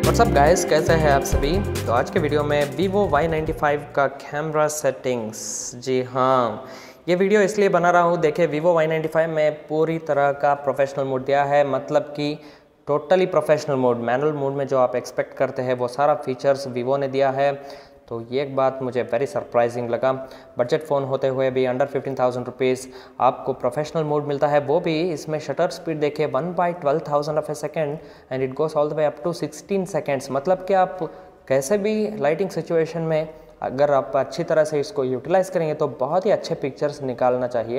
WhatsApp guys, कैसे हैं आप सभी। तो आज के वीडियो में Vivo Y95 का कैमरा सेटिंग्स। जी हाँ, ये वीडियो इसलिए बना रहा हूँ। देखिए, Vivo Y95 में पूरी तरह का प्रोफेशनल मोड दिया है, मतलब कि totally professional mode, manual mode में जो आप एक्सपेक्ट करते हैं वो सारा फीचर्स Vivo ने दिया है। तो ये एक बात मुझे वेरी सरप्राइजिंग लगा। बजट फ़ोन होते हुए भी अंडर 15,000 रुपीज़ आपको प्रोफेशनल मोड मिलता है, वो भी इसमें शटर स्पीड देखिए 1/12,000 of a second and it goes all the way up to 16 seconds. मतलब कि आप कैसे भी लाइटिंग सिचुएशन में अगर आप अच्छी तरह से इसको यूटिलाइज़ करेंगे तो बहुत ही अच्छे पिक्चर्स निकालना चाहिए।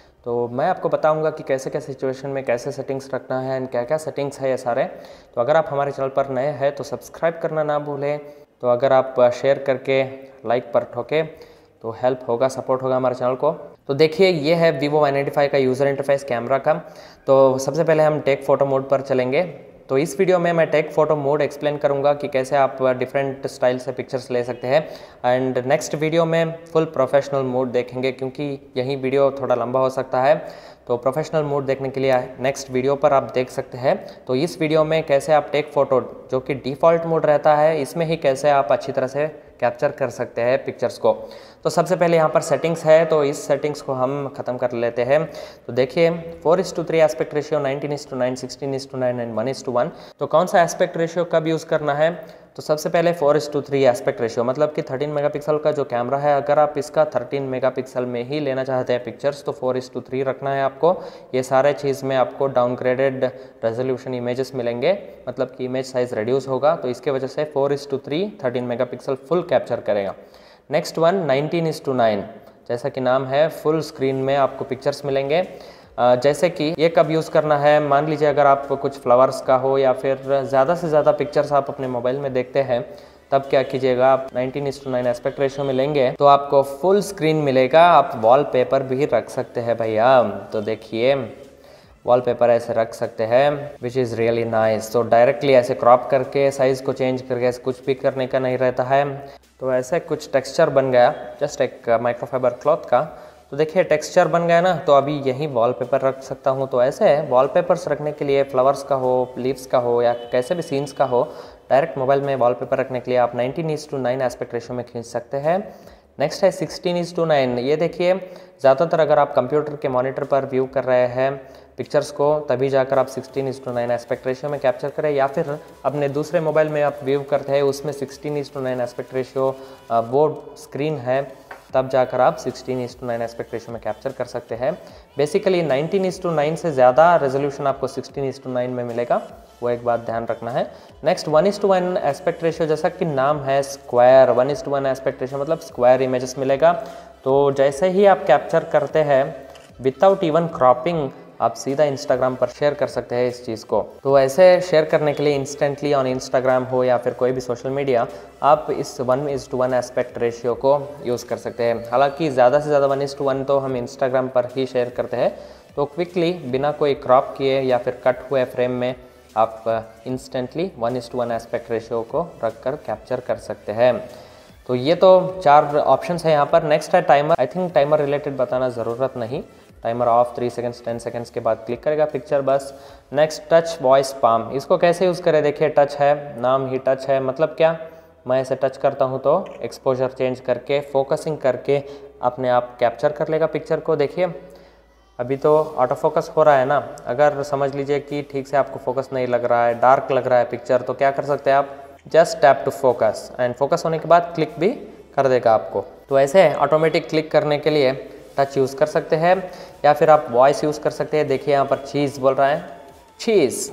तो मैं आपको बताऊंगा कि कैसे कैसे सिचुएशन में कैसे सेटिंग्स रखना है एंड क्या क्या सेटिंग्स है ये सारे। तो अगर आप हमारे चैनल पर नए हैं तो सब्सक्राइब करना ना भूलें। तो अगर आप शेयर करके लाइक पर ठोके तो हेल्प होगा, सपोर्ट होगा हमारे चैनल को। तो देखिए, ये है Vivo Y95 का यूज़र इंटरफेस कैमरा का। तो सबसे पहले हम टेक फोटो मोड पर चलेंगे। तो इस वीडियो में मैं टेक फोटो मोड एक्सप्लेन करूंगा कि कैसे आप डिफरेंट स्टाइल से पिक्चर्स ले सकते हैं एंड नेक्स्ट वीडियो में फुल प्रोफेशनल मोड देखेंगे, क्योंकि यही वीडियो थोड़ा लंबा हो सकता है। तो प्रोफेशनल मोड देखने के लिए नेक्स्ट वीडियो पर आप देख सकते हैं। तो इस वीडियो में कैसे आप टेक फोटो, जो कि डिफ़ॉल्ट मोड रहता है, इसमें ही कैसे आप अच्छी तरह से कैप्चर कर सकते हैं पिक्चर्स को। तो सबसे पहले यहाँ पर सेटिंग्स है, तो इस सेटिंग्स को हम ख़त्म कर लेते हैं। तो देखिए, 4:3 एस्पेक्ट रेशियो, 19:9, 16:9 एंड 1:1। तो कौन सा एस्पेक्ट रेशियो कब यूज़ करना है? तो सबसे पहले 4:3 एस्पेक्ट रेशियो, मतलब कि 13 मेगापिक्सल का जो कैमरा है, अगर आप इसका 13 मेगापिक्सल में ही लेना चाहते हैं पिक्चर्स तो 4:3 रखना है आपको। ये सारे चीज़ में आपको डाउनग्रेडेड रेजोल्यूशन इमेजेस मिलेंगे, मतलब कि इमेज साइज़ रिड्यूस होगा। तो इसके वजह से 4:3 13 मेगापिक्सल फुल कैप्चर करेगा। नेक्स्ट वन 19:9, जैसा कि नाम है, फुल स्क्रीन में आपको पिक्चर्स मिलेंगे। जैसे कि ये कब यूज़ करना है, मान लीजिए अगर आप कुछ फ्लावर्स का हो या फिर ज़्यादा से ज़्यादा पिक्चर्स आप अपने मोबाइल में देखते हैं, तब क्या कीजिएगा, आप 19:9 एस्पेक्ट रेशियो में लेंगे तो आपको फुल स्क्रीन मिलेगा। आप वॉलपेपर भी रख सकते हैं भैया। तो देखिए, वॉलपेपर ऐसे रख सकते हैं, विच इज़ रियली नाइस। तो डायरेक्टली ऐसे क्रॉप करके साइज़ को चेंज करके ऐसे कुछ भी करने का नहीं रहता है। तो ऐसे कुछ टेक्सचर बन गया, जस्ट एक माइक्रोफाइबर क्लॉथ का। तो देखिए, टेक्सचर बन गया ना। तो अभी यही वॉलपेपर रख सकता हूँ। तो ऐसे वॉलपेपर्स रखने के लिए, फ्लावर्स का हो, लीव्स का हो या कैसे भी सीन्स का हो, डायरेक्ट मोबाइल में वॉलपेपर रखने के लिए आप 19:9 एस्पेक्ट रेशियो में खींच सकते हैं। नेक्स्ट है 16:9। ये देखिए, ज़्यादातर अगर आप कंप्यूटर के मॉनिटर पर व्यू कर रहे हैं पिक्चर्स को, तभी जाकर आप 16:9 एस्पेक्ट रेशियो में कैप्चर करें, या फिर अपने दूसरे मोबाइल में आप व्यू करते हैं उसमें 16:9 एस्पेक्ट रेशियो वो स्क्रीन है, तब जाकर आप 16:9 एस्पेक्ट रेशियो में कैप्चर कर सकते हैं। बेसिकली 19:9 से ज़्यादा रेजोल्यूशन आपको 16:9 में मिलेगा, वो एक बात ध्यान रखना है। नेक्स्ट 1:1 एस्पेक्ट रेशियो, जैसा कि नाम है स्क्वायर, 1:1 एस्पेक्ट रेशियो मतलब स्क्वायर इमेजेस मिलेगा। तो जैसे ही आप कैप्चर करते हैं विदाउट इवन क्रॉपिंग, आप सीधा इंस्टाग्राम पर शेयर कर सकते हैं इस चीज़ को। तो ऐसे शेयर करने के लिए इंस्टेंटली ऑन इंस्टाग्राम हो या फिर कोई भी सोशल मीडिया, आप इस 1:1 एस्पेक्ट रेशियो को यूज़ कर सकते हैं। हालांकि ज़्यादा से ज़्यादा 1:1 तो हम इंस्टाग्राम पर ही शेयर करते हैं। तो क्विकली बिना कोई क्रॉप किए या फिर कट हुए फ्रेम में आप इंस्टेंटली 1:1 एस्पेक्ट रेशियो को रख कर कैप्चर कर सकते हैं। तो ये तो 4 ऑप्शंस है यहाँ पर। नेक्स्ट है timer. I think timer related बताना ज़रूरत नहीं। टाइमर ऑफ 3 सेकंड्स 10 सेकंड्स के बाद क्लिक करेगा पिक्चर, बस। नेक्स्ट टच वॉइस पाम, इसको कैसे यूज़ करें? देखिए, टच है, नाम ही टच है, मतलब क्या, मैं ऐसे टच करता हूँ तो एक्सपोजर चेंज करके, फोकसिंग करके अपने आप कैप्चर कर लेगा पिक्चर को। देखिए, अभी तो ऑटो फोकस हो रहा है ना। अगर समझ लीजिए कि ठीक से आपको फोकस नहीं लग रहा है, डार्क लग रहा है पिक्चर, तो क्या कर सकते हैं आप, just tap to focus and focus होने के बाद क्लिक भी कर देगा आपको। तो ऐसे ऑटोमेटिक क्लिक करने के लिए टच यूज़ कर सकते हैं, या फिर आप वॉइस यूज़ कर सकते हैं। देखिए, यहाँ पर चीज़ बोल रहा है, cheese,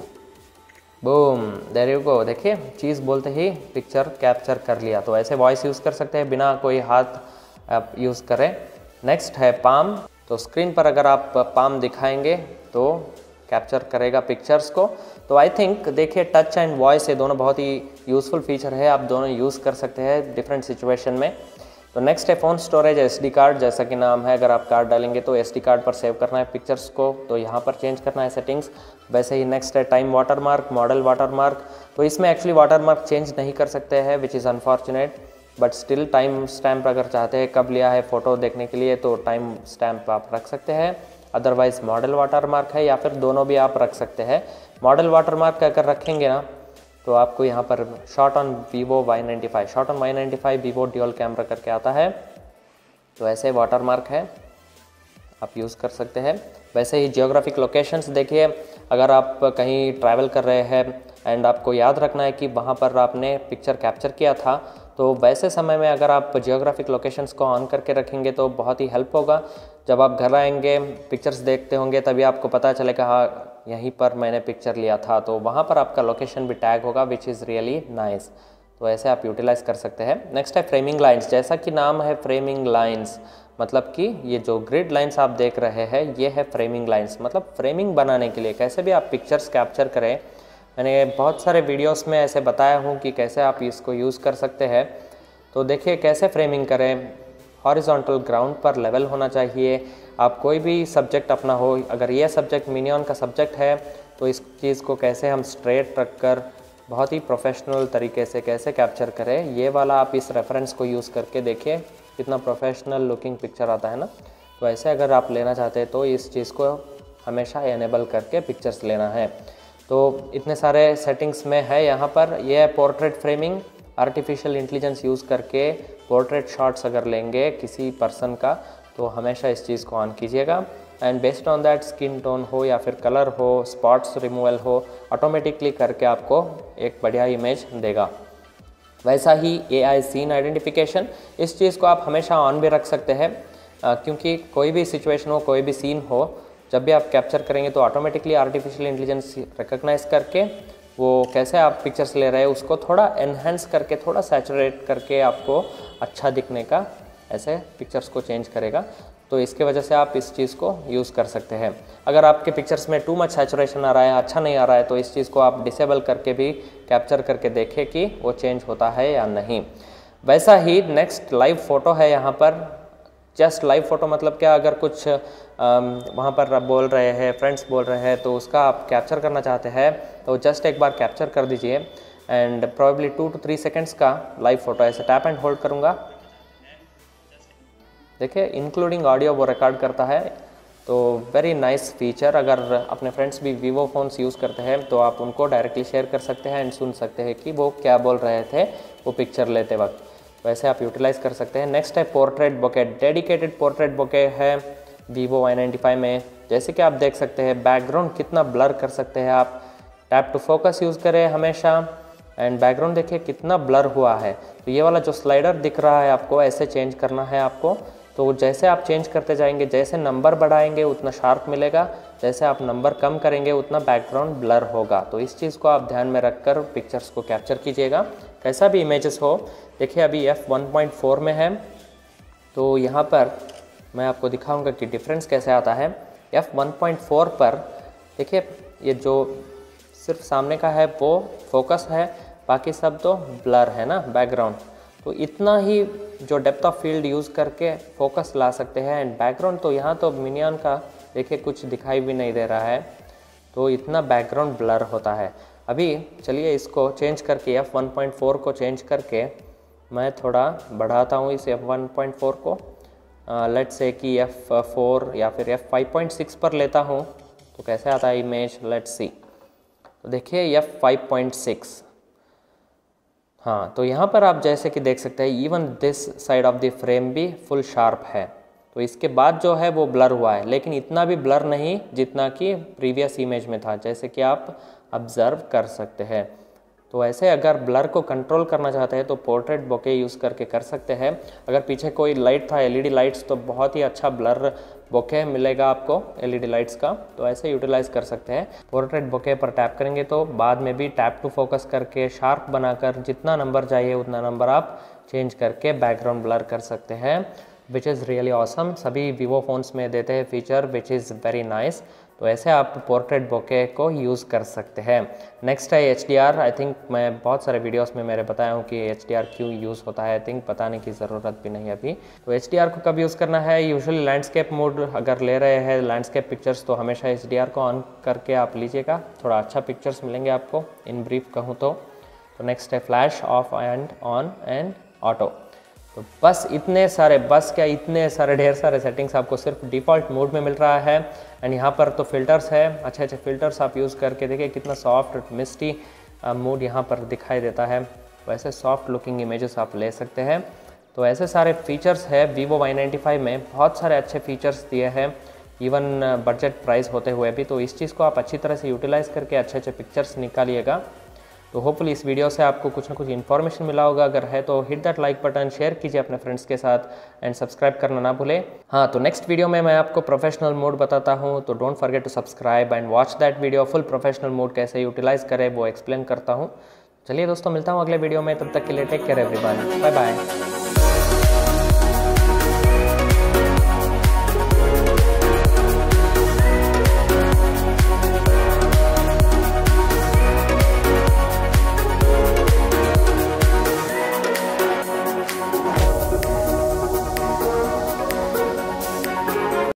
boom, there you go. देखिए, चीज़ बोलते ही पिक्चर कैप्चर कर लिया। तो ऐसे वॉइस यूज़ कर सकते हैं बिना कोई हाथ आप यूज़ करें। नेक्स्ट है पाम। तो स्क्रीन पर अगर आप पाम दिखाएंगे तो कैप्चर करेगा पिक्चर्स को। तो आई थिंक देखिए, टच एंड वॉइस ये दोनों बहुत ही यूज़फुल फीचर है, आप दोनों यूज़ कर सकते हैं डिफरेंट सिचुएशन में। तो नेक्स्ट है फ़ोन स्टोरेज, SD कार्ड, जैसा कि नाम है, अगर आप कार्ड डालेंगे तो SD कार्ड पर सेव करना है पिक्चर्स को, तो यहाँ पर चेंज करना है सेटिंग्स। वैसे ही नेक्स्ट है टाइम वाटरमार्क, मॉडल वाटरमार्क। तो इसमें एक्चुअली वाटरमार्क चेंज नहीं कर सकते हैं, which is unfortunate, but still time stamp अगर चाहते हैं कब लिया है फ़ोटो देखने के लिए तो टाइम स्टैम्प आप रख सकते हैं। अदरवाइज़ मॉडल वाटरमार्क है, या फिर दोनों भी आप रख सकते हैं। मॉडल वाटरमार्क अगर रखेंगे ना तो आपको यहाँ पर shot on Vivo Y95, shot on Y95 Vivo dual camera करके आता है। तो ऐसे वाटर मार्क है, आप यूज़ कर सकते हैं। वैसे ही जियोग्राफिक लोकेशंस देखिए, अगर आप कहीं ट्रैवल कर रहे हैं एंड आपको याद रखना है कि वहाँ पर आपने पिक्चर कैप्चर किया था, तो वैसे समय में अगर आप जियोग्राफिक लोकेशंस को ऑन करके रखेंगे तो बहुत ही हेल्प होगा। जब आप घर आएंगे, पिक्चर्स देखते होंगे, तभी आपको पता चलेगा हाँ यहीं पर मैंने पिक्चर लिया था, तो वहाँ पर आपका लोकेशन भी टैग होगा, विच इज़ रियली नाइस। तो ऐसे आप यूटिलाइज़ कर सकते हैं। नेक्स्ट है फ्रेमिंग लाइन्स। जैसा कि नाम है फ्रेमिंग लाइन्स, मतलब कि ये जो ग्रिड लाइन्स आप देख रहे हैं ये है फ्रेमिंग लाइन्स। मतलब फ्रेमिंग बनाने के लिए कैसे भी आप पिक्चर्स कैप्चर करें, मैंने बहुत सारे वीडियोस में ऐसे बताया हूँ कि कैसे आप इसको यूज़ कर सकते हैं। तो देखिए कैसे फ्रेमिंग करें। हॉरिजॉन्टल ग्राउंड पर लेवल होना चाहिए। आप कोई भी सब्जेक्ट अपना हो, अगर ये सब्जेक्ट मिनियन का सब्जेक्ट है तो इस चीज़ को कैसे हम स्ट्रेट रख कर बहुत ही प्रोफेशनल तरीके से कैसे कैप्चर करें, ये वाला आप इस रेफरेंस को यूज़ करके देखिए कितना प्रोफेशनल लुकिंग पिक्चर आता है ना। तो ऐसे अगर आप लेना चाहते हैं तो इस चीज़ को हमेशा एनेबल करके पिक्चर्स लेना है। तो इतने सारे सेटिंग्स में है यहाँ पर। ये है portrait framing, artificial intelligence use करके पोर्ट्रेट शॉट्स अगर लेंगे किसी पर्सन का तो हमेशा इस चीज़ को ऑन कीजिएगा। And based on that skin tone हो या फिर कलर हो, स्पॉट्स रिमूवल हो, ऑटोमेटिकली करके आपको एक बढ़िया इमेज देगा। वैसा ही AI सीन आइडेंटिफिकेशन, इस चीज़ को आप हमेशा ऑन भी रख सकते हैं क्योंकि कोई भी सिचुएशन हो, कोई भी सीन हो, जब भी आप कैप्चर करेंगे तो ऑटोमेटिकली आर्टिफिशियल इंटेलिजेंस रिकग्नाइज करके वो कैसे आप पिक्चर्स ले रहे हैं उसको थोड़ा एनहेंस करके, थोड़ा सैचुरेट करके आपको अच्छा दिखने का ऐसे पिक्चर्स को चेंज करेगा। तो इसके वजह से आप इस चीज़ को यूज़ कर सकते हैं। अगर आपके पिक्चर्स में टू मच सैचुरेशन आ रहा है, अच्छा नहीं आ रहा है, तो इस चीज़ को आप डिसेबल करके भी कैप्चर करके देखें कि वो चेंज होता है या नहीं। वैसा ही नेक्स्ट लाइव फ़ोटो है यहाँ पर। जस्ट लाइव फ़ोटो मतलब क्या, अगर कुछ वहाँ पर बोल रहे हैं, फ्रेंड्स बोल रहे हैं, तो उसका आप कैप्चर करना चाहते हैं तो जस्ट एक बार कैप्चर कर दीजिए एंड प्रोबेबली 2 to 3 सेकेंड्स का लाइव फ़ोटो ऐसे टैप एंड होल्ड करूँगा। देखिए इंक्लूडिंग ऑडियो वो रिकॉर्ड करता है। तो वेरी नाइस फीचर। अगर अपने फ्रेंड्स भी वीवो फ़ोन्स यूज़ करते हैं तो आप उनको डायरेक्टली शेयर कर सकते हैं एंड सुन सकते हैं कि वो क्या बोल रहे थे वो पिक्चर लेते वक्त। वैसे आप यूटिलाइज़ कर सकते हैं। नेक्स्ट है portrait bokeh. Dedicated portrait bokeh है वीवो Y95 में। जैसे कि आप देख सकते हैं बैकग्राउंड कितना ब्लर कर सकते हैं आप। टैप टू फोकस यूज़ करें हमेशा एंड बैकग्राउंड देखिए कितना ब्लर हुआ है। तो ये वाला जो स्लाइडर दिख रहा है आपको, ऐसे चेंज करना है आपको। तो जैसे आप चेंज करते जाएंगे, जैसे नंबर बढ़ाएंगे उतना शार्प मिलेगा, जैसे आप नंबर कम करेंगे उतना बैकग्राउंड ब्लर होगा। तो इस चीज़ को आप ध्यान में रखकर पिक्चर्स को कैप्चर कीजिएगा, कैसा भी इमेजेस हो। देखिए अभी f1.4 में है, तो यहाँ पर मैं आपको दिखाऊंगा कि डिफरेंस कैसे आता है। f1.4 पर देखिए ये जो सिर्फ सामने का है वो फोकस है, बाकी सब तो ब्लर है ना बैकग्राउंड। तो इतना ही जो डेप्थ ऑफ फील्ड यूज़ करके फोकस ला सकते हैं। एंड बैकग्राउंड तो यहाँ तो मिनियन का देखिए कुछ दिखाई भी नहीं दे रहा है, तो इतना बैकग्राउंड ब्लर होता है। अभी चलिए इसको चेंज करके f1.4 को चेंज करके मैं थोड़ा बढ़ाता हूँ इस f1.4 को। लेट्स से कि f4 या फिर f5.6 पर लेता हूँ तो कैसे आता है इमेज, लेट्स सी। तो देखिए f5.6, हाँ, तो यहाँ पर आप जैसे कि देख सकते हैं even this side of the frame भी फुल शार्प है। तो इसके बाद जो है वो ब्लर हुआ है, लेकिन इतना भी ब्लर नहीं जितना कि प्रीवियस इमेज में था, जैसे कि आप ऑब्जर्व कर सकते हैं। तो ऐसे अगर ब्लर को कंट्रोल करना चाहते हैं तो पोर्ट्रेट बोके यूज़ करके कर सकते हैं। अगर पीछे कोई लाइट था LED लाइट्स, तो बहुत ही अच्छा ब्लर बोके मिलेगा आपको LED लाइट्स का। तो ऐसे यूटिलाइज़ कर सकते हैं। पोर्ट्रेट बोके पर टैप करेंगे तो बाद में भी टैप टू फोकस करके शार्प बनाकर जितना नंबर चाहिए उतना नंबर आप चेंज करके बैकग्राउंड ब्लर कर सकते हैं, विच इज़ रियली ऑसम। सभी वीवो फ़ोन्स में देते हैं feature which is very nice. तो ऐसे आप पोर्ट्रेट बोके को यूज़ कर सकते हैं। नेक्स्ट है HDR। आई थिंक मैं बहुत सारे वीडियोस में मेरे बताया हूँ कि HDR क्यों यूज़ होता है। आई थिंक बताने की ज़रूरत भी नहीं अभी। तो HDR को कब यूज़ करना है, यूजुअली लैंडस्केप मोड अगर ले रहे हैं लैंडस्केप पिक्चर्स तो हमेशा HDR को ऑन करके आप लीजिएगा, थोड़ा अच्छा पिक्चर्स मिलेंगे आपको इन ब्रीफ कहूँ तो। नेक्स्ट है flash off and on and auto. तो बस इतने सारे, बस क्या इतने सारे ढेर सारे सेटिंग्स आपको सिर्फ डिफ़ॉल्ट मोड में मिल रहा है। एंड यहाँ पर तो फिल्टर्स है, अच्छे अच्छे फिल्टर्स आप यूज़ करके देखिए कितना सॉफ्ट मिस्टी मोड यहाँ पर दिखाई देता है, वैसे सॉफ्ट लुकिंग इमेजेस आप ले सकते हैं। तो ऐसे सारे फीचर्स है Vivo Y95 में, बहुत सारे अच्छे फीचर्स दिए हैं इवन बजट प्राइस होते हुए भी। तो इस चीज़ को आप अच्छी तरह से यूटिलाइज़ करके अच्छे अच्छे पिक्चर्स निकालिएगा। तो होपफुली इस वीडियो से आपको कुछ ना कुछ इन्फॉर्मेशन मिला होगा। अगर है तो hit that like button, share कीजिए अपने फ्रेंड्स के साथ एंड सब्सक्राइब करना ना भूलें। हाँ, तो नेक्स्ट वीडियो में मैं आपको प्रोफेशनल मोड बताता हूँ, तो don't forget to subscribe and watch that video. Full professional mode कैसे यूटिलाइज़ करें वो एक्सप्लेन करता हूँ। चलिए दोस्तों, मिलता हूँ अगले वीडियो में, तब तक के लिए take care everyone, bye bye.